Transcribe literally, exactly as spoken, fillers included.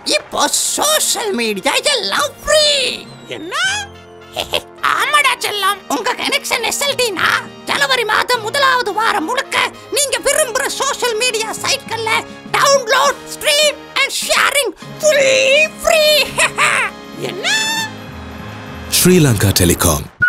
இப்போ social media எல்லாம் free. என்ன? ஆமாடா செல்லம், உங்க கனெக்ஷன் எஸ்எல்டினா ஜனவரி மாதம் முதலாவது வாரம் முழுக்க நீங்க விரும்புற சோஷியல் மீடியா சைட்கள்ல download, stream and sharing fully free. என்ன? Sri Lanka Telecom.